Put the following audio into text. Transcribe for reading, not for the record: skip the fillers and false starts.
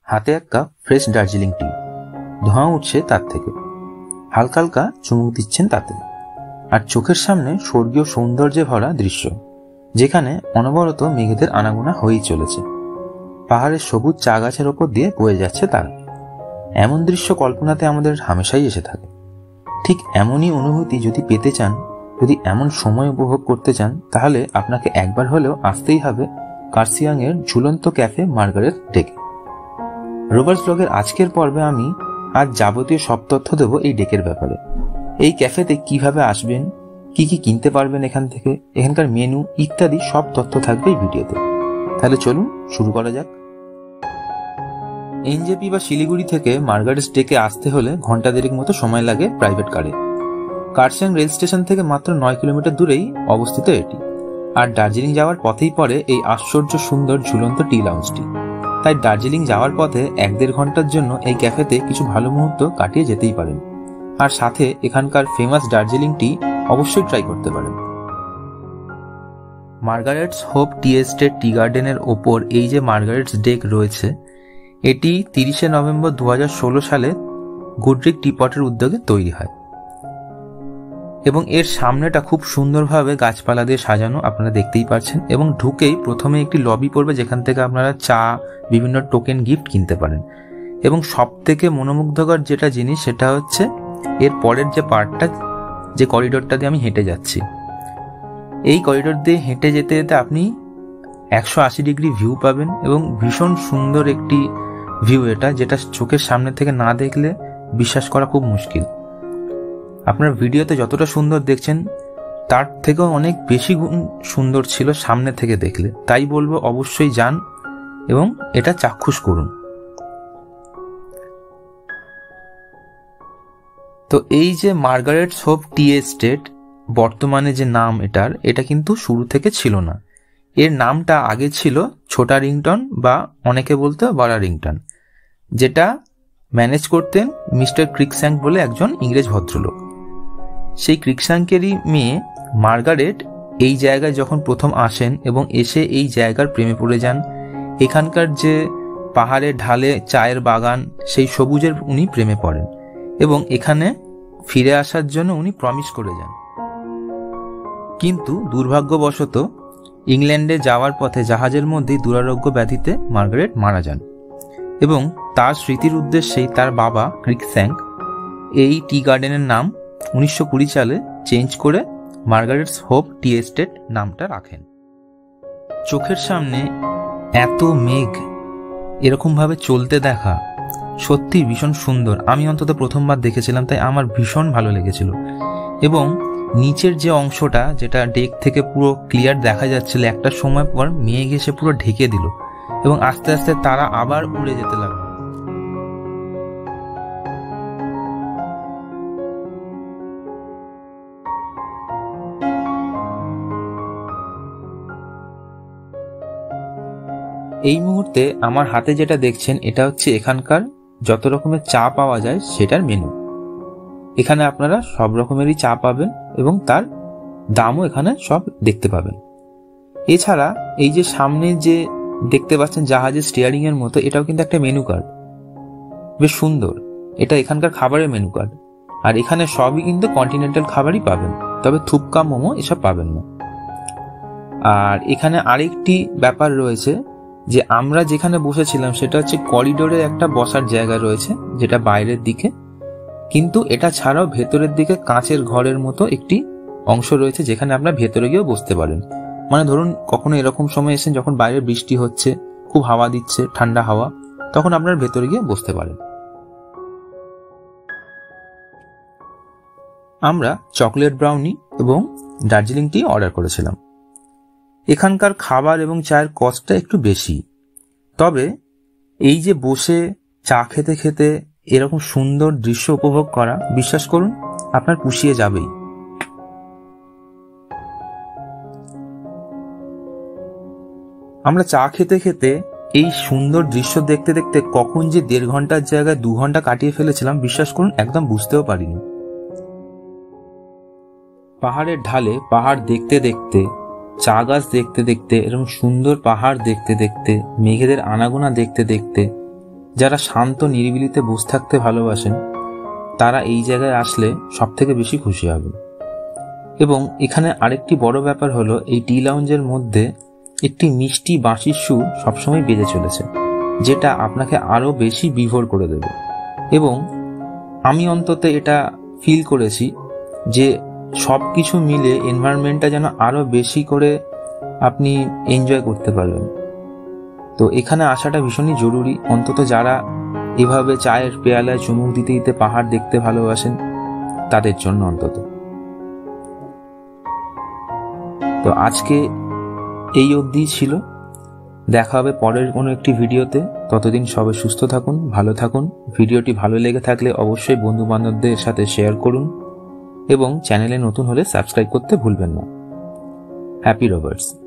হাতে এক cup fresh Darjeeling টি, ধোঁয়া উঠছে তার থেকে, হালকা হালকা চুমুক দিচ্ছেন তাতে, আর চোখের সামনে স্বর্গীয় সৌন্দর্যে ভরা দৃশ্য, যেখানে অনবরত মেঘেদের আনাগোনা হয়েই চলেছে। পাহাড়ের সবুজ চা গাছের ওপর দিয়ে বয়ে যাচ্ছে তারা। এমন দৃশ্য কল্পনাতে আমাদের হামেশাই এসে থাকে। ঠিক এমনই অনুভূতি যদি পেতে চান, যদি এমন সময় উপভোগ করতে চান, তাহলে আপনাকে একবার হলেও আসতেই হবে কার্সিয়াং এর ঝুলন্ত ক্যাফে মার্গারেট ডেকে। রোভার্স ব্লগের আজকের পর্বে আমি আজ যাবতীয় সব তথ্য দেব এই ডেকের ব্যাপারে। এই ক্যাফেতে কিভাবে আসবেন, কি কি কিনতে পারবেন এখান থেকে, এখানকার মেনু ইত্যাদি সব তথ্য থাকবে এই ভিডিওতে। তাহলে চলুন শুরু করা যাক। এনজেপি বা শিলিগুড়ি থেকে মার্গারেটস ডেকে আসতে হলে ঘন্টা দেড়েক মতো সময় লাগে প্রাইভেট কারে। কার্সিয়াং রেল স্টেশন থেকে মাত্র 9 কিলোমিটার দূরেই অবস্থিত এটি। আর দার্জিলিং যাওয়ার পথেই পড়ে এই আশ্চর্য সুন্দর ঝুলন্ত টি লাউঞ্জটি। তাই দার্জিলিং যাওয়ার পথে 1-1.5 ঘন্টার জন্য এই ক্যাফেতে কিছু ভালো মুহূর্ত কাটিয়ে যেতেই পারেন। আর সাথে এখানকার ফেমাস দার্জিলিং টি অবশ্যই ট্রাই করতে পারেন। Margaret's hope tea estate tea গার্ডেনের ওপর এই যে মার্গারেটস ডেক রয়েছে, এটি 30শে নভেম্বর 2016 সালে গুডরিক টিপটের উদ্যোগে তৈরি হয় এবং এর সামনেটা খুব সুন্দরভাবে গাছপালা দিয়ে সাজানো, আপনারা দেখতেই পাচ্ছেন। এবং ঢুকেই প্রথমে একটি লবি পড়বে, যেখান থেকে আপনারা চা, বিভিন্ন টোকেন গিফট কিনতে পারেন। এবং সব থেকে মনোমুগ্ধকর যেটা জিনিস, সেটা হচ্ছে এর পরের যে পার্টটা, যে করিডোরটা দিয়ে আমি হেঁটে যাচ্ছি, এই করিডোর দিয়ে হেঁটে যেতে যেতে আপনি 180 ডিগ্রি ভিউ পাবেন এবং ভীষণ সুন্দর একটি ভিউ এটা, যেটা চোখের সামনে থেকে না দেখলে বিশ্বাস করা খুব মুশকিল। আপনার ভিডিওতে যতটা সুন্দর দেখছেন তার থেকেও অনেক বেশি সুন্দর ছিল সামনে থেকে দেখলে। তাই বলবো অবশ্যই যান এবং এটা চাক্ষুষ করুন। তো এই যে মার্গারেটস হোপ টি এস্টেট, বর্তমানে যে নাম এটার, এটা কিন্তু শুরু থেকে ছিল না। এর নামটা আগে ছিল ছোটা রিংটন বা অনেকে বলতো বড়া রিংটন, যেটা ম্যানেজ করতেন মিস্টার ক্রিকস্যাঙ্ক বলে একজন ইংরেজ ভদ্রলোক। সেই ক্রিকস্যাঙ্কেরই মেয়ে মার্গারেট এই জায়গায় যখন প্রথম আসেন এবং এসে এই জায়গার প্রেমে পড়ে যান, এখানকার যে পাহাড়ের ঢালে চায়ের বাগান, সেই সবুজের উনি প্রেমে পড়েন এবং এখানে ফিরে আসার জন্য উনি প্রমিস করে যান। কিন্তু দুর্ভাগ্যবশত ইংল্যান্ডে যাওয়ার পথে জাহাজের মধ্যেই দুরারোগ্য ব্যাধিতে মার্গারেট মারা যান এবং তার স্মৃতির উদ্দেশ্যেই তার বাবা ক্রিকস্যাঙ্ক এই টি গার্ডেনের নাম 1920 সালে চেঞ্জ করে মার্গারেটস হোপ টি এস্টেট নামটা রাখেন। চোখের সামনে এত মেঘ এরকমভাবে চলতে দেখা সত্যি ভীষণ সুন্দর। আমি অন্তত প্রথমবার দেখেছিলাম, তাই আমার ভীষণ ভালো লেগেছিল। এবং নিচের যে অংশটা, যেটা ডেক থেকে পুরো ক্লিয়ার দেখা যাচ্ছিল, একটা সময় পর মেঘ এসে পুরো ঢেকে দিল এবং আস্তে আস্তে তারা আবার উড়ে যেতে লাগলো। এই মুহূর্তে আমার হাতে যেটা দেখছেন, এটা হচ্ছে এখানকার যত রকমের চা পাওয়া যায় সেটার মেনু। এখানে আপনারা সব রকমেরই চা পাবেন এবং তার দামও এখানে সব দেখতে পাবেন। এছাড়া এই যে সামনে যে দেখতে পাচ্ছেন জাহাজের স্টিয়ারিং এর মতো, এটাও কিন্তু একটা মেনু কার্ড, বেশ সুন্দর। এটা এখানকার খাবারের মেনু কার্ড। আর এখানে সবই কিন্তু কন্টিনেন্টাল খাবারই পাবেন, তবে থুপকা, মোমো এসব পাবেন না। আর এখানে আরেকটি ব্যাপার রয়েছে, যে আমরা যেখানে বসেছিলাম সেটা হচ্ছে করিডোরে একটা বসার জায়গা রয়েছে, যেটা বাইরের দিকে, কিন্তু এটা ছাড়াও ভেতরের দিকে কাঁচের ঘরের মতো একটি অংশ রয়েছে, যেখানে আপনার ভেতরে গিয়েও বসতে পারেন। মানে ধরুন কখনো এরকম সময় এসেছেন যখন বাইরে বৃষ্টি হচ্ছে, খুব হাওয়া দিচ্ছে, ঠান্ডা হাওয়া, তখন আপনার ভেতরে গিয়ে বসতে পারেন। আমরা চকলেট ব্রাউনি এবং দার্জিলিং টি অর্ডার করেছিলাম। এখানকার খাবার এবং চায়ের কস্টটা একটু বেশি, তবে এই যে বসে চা খেতে খেতে এরকম সুন্দর দৃশ্য উপভোগ করা, বিশ্বাস করুন আপনার পুষিয়ে যাবেই। আমরা চা খেতে খেতে এই সুন্দর দৃশ্য দেখতে দেখতে কখন যে 1.5 ঘন্টার জায়গায় 2 ঘন্টা কাটিয়ে ফেলেছিলাম, বিশ্বাস করুন একদম বুঝতেও পারিনি। পাহাড়ের ঢালে পাহাড় দেখতে দেখতে, চা গাছ দেখতে দেখতে, এরকম সুন্দর পাহাড় দেখতে দেখতে, মেঘেদের আনাগোনা দেখতে দেখতে যারা শান্ত নিরিবিলিতে বসে থাকতে ভালোবাসেন তারা এই জায়গায় আসলে সব থেকে বেশি খুশি হবেন। এবং এখানে আরেকটি বড় ব্যাপার হলো, এই টি লাউঞ্জের মধ্যে একটি মিষ্টি বাঁশির সুর সবসময় বেজে চলেছে, যেটা আপনাকে আরো বেশি বিভোর করে দেবে। এবং আমি অন্তত এটা ফিল করেছি যে সব কিছু মিলে এনভায়রনমেন্টটা যেন আরো বেশি করে আপনি এনজয় করতে পারবেন। তো এখানে আসাটা ভীষণই জরুরি, অন্তত যারা এভাবে চায়ের পেয়ালায় চুমুক দিতে দিতে পাহাড় দেখতে ভালোবাসেন তাদের জন্য অন্তত। তো আজকে এই অবধি ছিল, দেখা হবে পরের কোনো একটি ভিডিওতে। ততদিন সবাই সুস্থ থাকুন, ভালো থাকুন। ভিডিওটি ভালো লেগে থাকলে অবশ্যই বন্ধু বান্ধবদের সাথে শেয়ার করুন এবং চ্যানেলে নতুন হলে সাবস্ক্রাইব করতে ভুলবেন না। Happy Roberts.